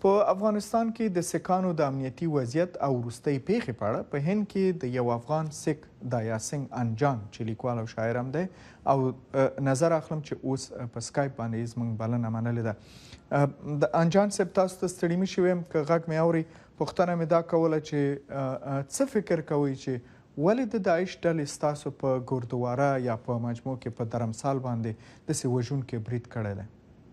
په افغانستان کې د سکانو د امنیتي وضعیت او وروستۍ پیښې په اړه په هند کې د یو افغان سک دایا سنګ انجان چې لیکوال او شاعر هم دی او نظر اخلم چې اوس په سکایپ باندې زموږ بلنه منلې ده. د انجان صاحب تاسو ته ستړي مې شوی یم که غږ مې اوري پوښتنه مې دا کوله چې څه فکر کوئ چې ولې د داعش ډلې ستاسو په ګردواره یا په مجموع کې په درمسال باندې داسې وژونکی برید کړی دی؟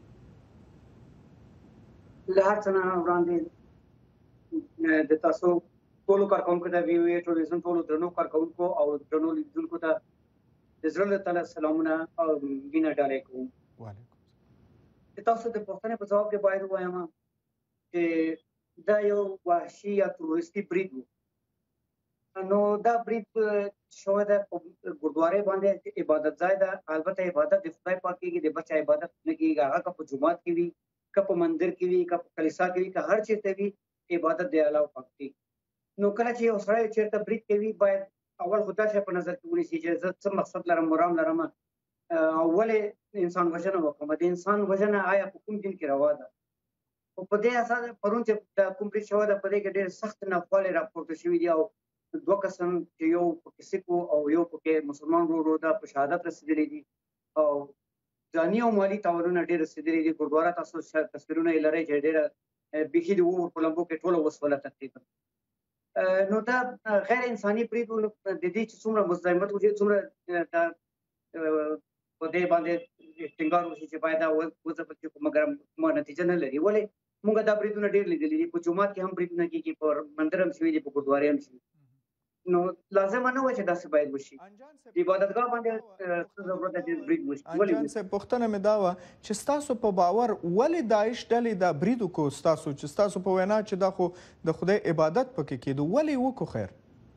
له هر څه نه وړاندې د تاسو ټولو کارکوونکو ته وی وی ټوریزم ټولو درنو کارکوونکو او درنو لیدونکو ته د زړه له تله سلامونه او مینه ډالۍ کوم. د تاسو د پوښتنې په ځواب کې باید ووایم چې دا یو وحشي یا تروریستي برید و. نو دا برید شوی ده په ګردوارې باندې عبادت ځای ده. البته عبادت د خدای پاک کېږي، د بل چا عبادت نه کېږي. هغه که په جومات کې وي، که په مندر کې وي، که په کلیسا کې وي، که هر چېرته وي، عبادت د الله پاک دی. نو کله چې یو سړی چېرته برید کوي باید اول خو دا شی په نظر کې ونیسي چې زه څه مقصد لرم، مرام لرم او ولې انسان وژنه وکړم. د انسان وژنه آیا په کوم دین کې روا ده؟ خو په دې اساس پرون چې دا کوم برید شوی ده په دې کې ډېر سخت ناخوالې راپورته شوي دي او دوه کسان چې یو پکې سک او یو پکې مسلمان ورو دا په شهادت رسېدلي دي او ځاني او مالي تاوانونه ډېر رسېدلي دي. ګردواره تاسو تصویرونه یې لرئ چې ډېره بیخي د اور په لمبو کې ټوله وسوله تقریبا. نو دا غیر انساني برید د دې چې څومره مزاحمت وشي، څومره دا په دې باندې ټینګار وشي چې باید دا وځپل شي، مګر کومه نتیجه نه لري. ولې موږ دا بریدونه ډېر لیدلي دي، په جومات کې هم بریدونه کېږي، په مندر هم شوي دي، په ګردوارې هم شوي. نو لازمه نه وه چې داسې باید وشي. د عبادتګاه باندې څه ضرورت ده چې برید وشي؟ انجان صاحب پوښتنه مې دا وه چې ستاسو په باور ولې داعش ډلې دا برید وکړو ستاسو چې ستاسو په وینا چې دا خو د خدای عبادت پکې کېدو، ولې وکړو؟ خیر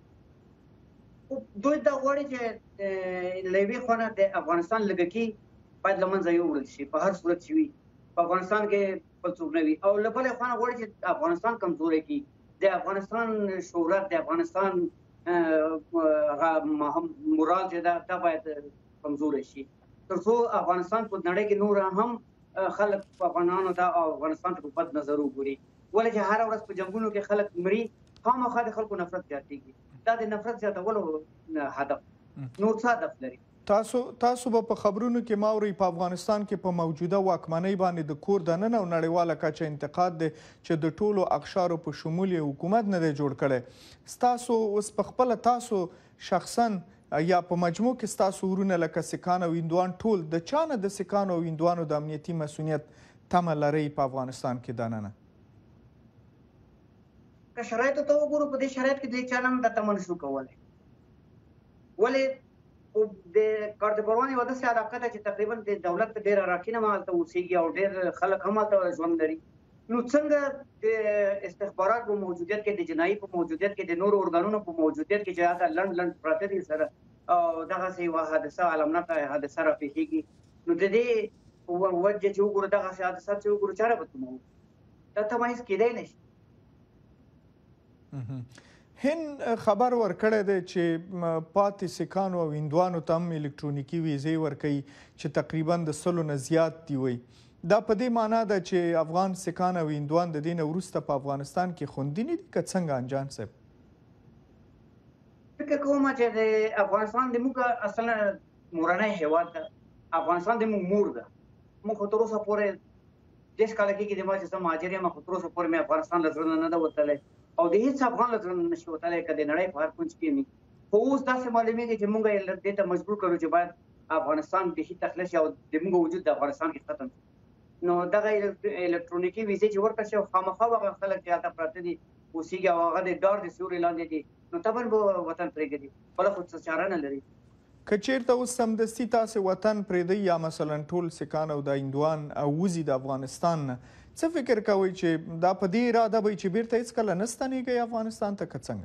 دوی دا غواړي چې له یوې خوا نه د افغانستان لږکي باید له منځه یووړل شي په هر صورت چې وي، په افغانستان کې بل څوک نه وي. او له بلې خوا نه غواړي چې افغانستان کمزوری کړي، د افغانستان شهرت، د افغانستان مورال چې دا باید کمزوری شي، تر څو افغانستان په نړۍ کې نور هم خلک په افغانانو ته او افغانستان ته په بد نظر وګوري. ولې چې هره ورځ په جنګونو کې خلک مري، خامخا د خلکو نفرت زیاتېږي. دا د نفرت زیاتولو هدف، نور څه هدف لري؟ تاسو به په خبرونو کې ماورئ په افغانستان کې په موجوده واکمنۍ باندې د کور دننه او نړیواله کچه انتقاد دی چې د ټولو اقشارو په شمول یې حکومت نه دی جوړ کړی. ستاسو اوس په خپله تاسو شخصا یا په مجموع کې ستاسو ورونه لکه سکان او هندوان ټول د چا نه د سکانو او هندوانو د امنیتي مسؤلیت تمه لرئ په افغانستان کې دننه؟ که شرایطو ته وګورو، په دې شرایط کې د چا نه دا تمه نشو کولی. ولې د کارډبروان یوه داسې علاقه ده چې تقریبا د دولت ډېره راکینه هم هلته اوسېږي او ډېر خلک هم هلته ژوند لري. نو څنګه د استخبارات په موجودیت کې، د جنایي په موجودیت کې، د نورو ارګانونو په موجودیت کې چې هلته لنډ لنډ پراته دي سره او دغسې یوه حادثه، عالمناکه حادثه راپېښېږي، نو د دې وجه چې وګورو، دغسې حادثات چې وګورو، چاره به تموو. دا تمایز کېدی نه شي. هند خبر ورکړی دی چې پاتې سکانو او هندوانو ته هم الکترونیکي ویزې ورکوي چې تقریبا د 100 نه زیات دي وی. دا په دې معنا ده چې افغان سکان او هندوان د دې نه وروسته په افغانستان کې خوندي نه دي که څنګه انجان صاحب؟ فکر کوم چې د افغانستان د موږ اصلا مورنی هېواد ده، افغانستان د موږ مور ده. موږ خو تر اوسه پورې 10 کاله کېږي د ما چې زه مهاجر یم، خو تر اوسه پورې مې افغانستان له زړه نه ده وتلی او د هېڅ افغان له زړه نه نشي وتلی که د نړۍ په هر کونج کې وي. خو اوس داسې معلومېږي چې موږ یې دې ته مجبور کړو چې باید افغانستان بیخي تخلیه شي او د موږ وجود د افغانستان کې ختم شي. نو دغه الکترونیکي ویزې چې ورکړل شي او خامخا هغه خلک چې هلته پراته دي اوسېږي او هغه د ډار د سیوري لاندې دي، نو طبعا به وطن پرېږدي، بله خو څه چاره نه لري. که چیرته اوس سمدستي تاسې وطن پرېږدئ یا مثلا ټول سکان او د هندوان وځي د افغانستان نه، څه فکر کوئ چې دا په دې اراده به چې بیرته هېڅکله نه ستنېږئ افغانستان ته که څنګه؟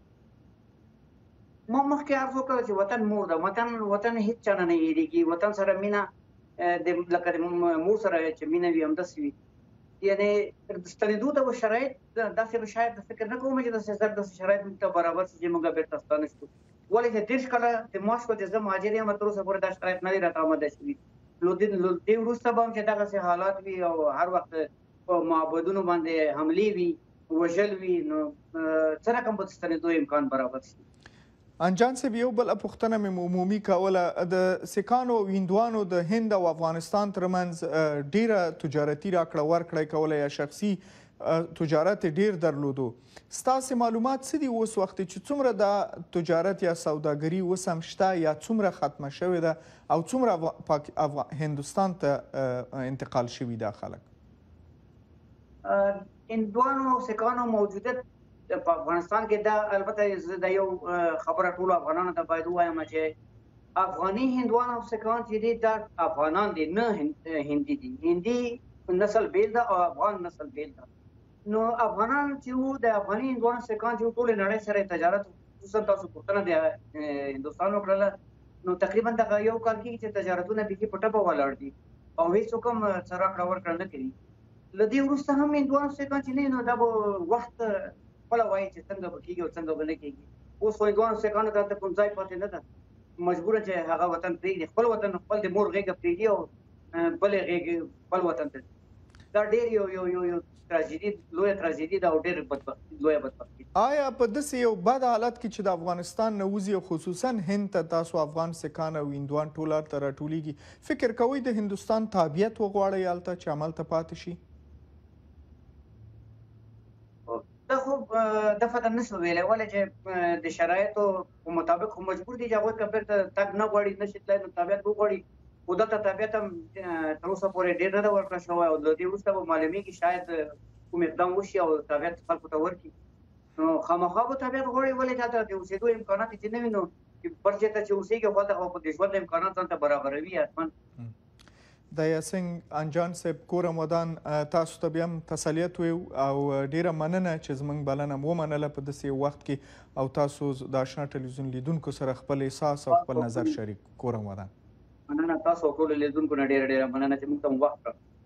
ما مخکې عرض وکړه چې وطن مور ده، وطن هېڅ چا نه هېرېږي. وطن سره مینه لکه د مور سره چې مینه وي همداسې وي. یعنې ستنېدو ته به شرایط داسې به شاید فکر نه کوم چې داسې شرایط موږ ته برابر شي چې موږ بیرته ستانه شو. ولې چې 30 کاله د ما شوه چې زه مهاجر یم، تر اوسه پورې دا شرایط نه دي راته آماده شوي. نو دې وروسته به هم چې دغسې حالات وي او هر وخت په معبدونو باندې حملې وي وژل وي نو څه رقم به ستنېدو امکان برابر شي. انجان صاحب یو بل پوښتنه مې عمومي کوله د سیکانو او هندوانو د هند او افغانستان ترمنځ ډیره تجارتي راکړه ورکړه کوله یا شخصي تجارت ډیر درلودو. ستاسې معلومات څه دي اوس وخت چې څومره د تجارت یا سوداګري اوس هم شته یا څومره ختمه شوې ده او څومره هندوستان ته انتقال شوي دا خلک؟ هندوانو او سیکانو موجودیت په افغانستان کې دا البته د یو خبره ټولو افغانانو ته باید ووایم چې افغاني هندوان او سیکان چې دي دا افغانان دي نه هندي دي. هندي نسل بیل ده او افغان نسل بیل ده. نو افغانان چې وو د افغاني هندوانو سیکان چې ټول نړۍ سره تجارت خصوصا تاسو پوښتنه د هندوستان وکړله نو تقریبا دغه یو کال کې چې تجارتونه بیخي په ټپه ولاړ دي او هیڅوک هم څه راکړه ورکړه نه کوي. له دې وروسته هم هندوانو سیکان چې نه نو دا به وخت خپله وایي چې څنګه به کېږي او څنګه به نه کېږي. اوس خو هندوانو سیکانو ته هلته کوم ځای پاتې نه ده، مجبوره چې هغه وطن پرېږدي، خپل وطن خپل د مور غېږه پرېږدي او بلې غېږې خپل وطن ته. دا ډېر یو تراژیدي لویه تراژیدي ده او ډېر لویه بدبختي. آیا په داسې یو بد حالت کې چې د افغانستان نه وځي او خصوصا هند ته تاسو افغان سیکان او هندوان ټول هلته راټولیږي، فکر کوئ د هندوستان تابعیت وغواړئ هلته چې هملته پاتې شي؟ دا خو دفعه نشو ویلی ولې چې د شرایطو په مطابق خو مجبور دي چې هغوی که بیرته تګ نه غواړي نشي تللی نو تابعیت وغواړي. خو دلته تابعیت هم تر اوسه پورې ډېر نه ده ورکړه شوی او له دې وروسته به معلومېږي شاید کوم اقدام وشي او تابعیت خلکو ته ورکړي. نو خامخا به تابعیت غواړي ولې چې هلته د اوسېدو امکانات یې چې نه وي نو بل ځای ته چې اوسېږي خو هلته خو د ژوند امکانات ځان ته برابروي حتما. دایاسنګ انجان صاحب کورم ودان تاسو ته بیا هم تسلیت ویو او ډیره مننه چې زموږ بلنه مو ومنله په داسې وخت کې او تاسو د اشنا ټلویزیون لیدونکو سره خپل احساس او خپل نظر شریک. کورم ودان. مننه تاسو ټولو لیدونکو نه ډیره مننه چې موږ ته وخت راکړ.